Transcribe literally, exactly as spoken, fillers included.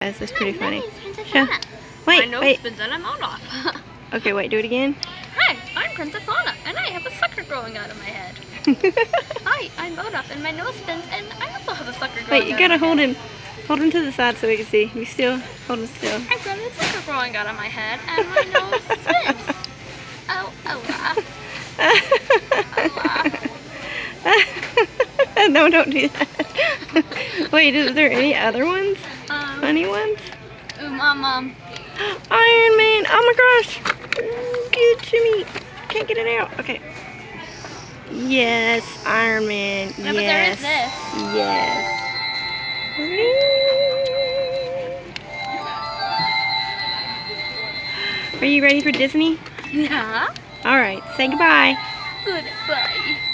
does. That's pretty Hi, funny. my name's Princess Show. Anna. Wait, My nose wait. spins and I'm Olaf. Okay, wait, do it again. Hi, I'm Princess Anna, and I have a sucker growing out of my head. Hi, I'm Olaf, and my nose spins, and I also have a sucker growing Wait, you out gotta of my hold head. him. Hold him to the side so we can see. We still hold him still. I've got a sucker growing out of my head, and my nose spins. Oh, Olaf. Olaf. No, don't do that. Wait, is there any other ones? Um, Funny ones? Um, um, um. Iron Man! Oh my gosh! Give it to me! Can't get it out. Okay. Yes, Iron Man. No, but there is Yes. this. Yes. Are you ready for Disney? Yeah? Alright, say goodbye. Goodbye.